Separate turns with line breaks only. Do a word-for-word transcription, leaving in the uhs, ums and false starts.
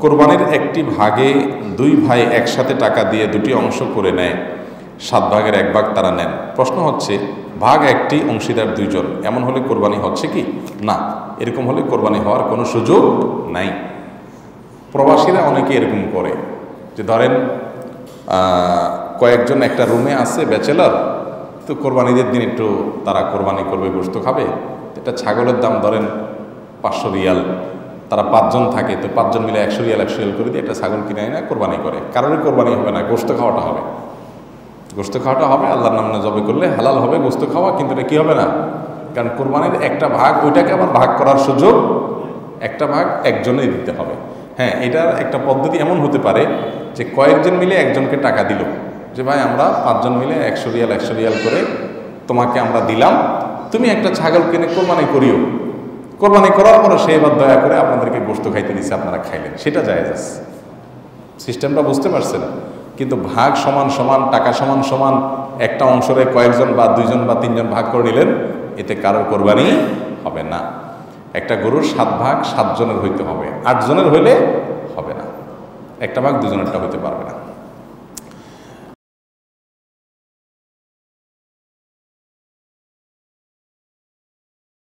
কোরবানির একটি ভাগে দুই ভাই একসাথে টাকা দিয়ে দুটি অংশ করে নেয়, সাত ভাগের এক ভাগ তারা নেন। প্রশ্ন হচ্ছে, ভাগ একটি, অংশীদার দুইজন, এমন হলে কোরবানি হচ্ছে কি? না, এরকম হলে কোরবানি হওয়ার কোনো সুযোগ নাই। প্রবাসীরা অনেকে এরকম করে যে ধরেন কয়েকজন একটা রুমে আছে ব্যাচেলার, তো কোরবানিদের দিন একটু তারা কোরবানি করবে, গোশত খাবে। এটা ছাগলের দাম ধরেন পাঁচশো রিয়াল, তারা পাঁচজন থাকে, তো পাঁচজন মিলে একশো রিয়াল একশো রিয়াল করে দিয়ে একটা ছাগল কিনে না কোরবানি করে। কারোরই কোরবানি হবে না, গোশত খাওয়াটা হবে। গোশত খাওয়াটা হবে, আল্লাহর নামে জবে করলে হালাল হবে গোশত খাওয়া, কিন্তু এটা কী হবে না, কারণ কোরবানির একটা ভাগ ওইটাকে আবার ভাগ করার সুযোগ একটা ভাগ একজনেই দিতে হবে। হ্যাঁ, এটার একটা পদ্ধতি এমন হতে পারে যে কয়েকজন মিলে একজনকে টাকা দিল, যে ভাই আমরা পাঁচজন মিলে একশো রিয়াল একশো রিয়াল করে তোমাকে আমরা দিলাম, তুমি একটা ছাগল কিনে কোরবানি করিও। কোরবানি করার পরে সে এবার দয়া করে আপনাদেরকে গোশত খাইতে দিচ্ছে, আপনারা খাইলেন, সেটা জায়েজ আছে। সিস্টেমটা বুঝতে পারছেন? কিন্তু ভাগ সমান সমান, টাকা সমান সমান, একটা অংশরে কয়েকজন বা দুইজন বা তিনজন ভাগ করে নিলেন, এতে কারোর কোরবানি হবে না। একটা গরুর সাত ভাগ সাতজনের হইতে হবে, আটজনের হইলে হবে না, একটা ভাগ দুজনেরটা হইতে পারবে না।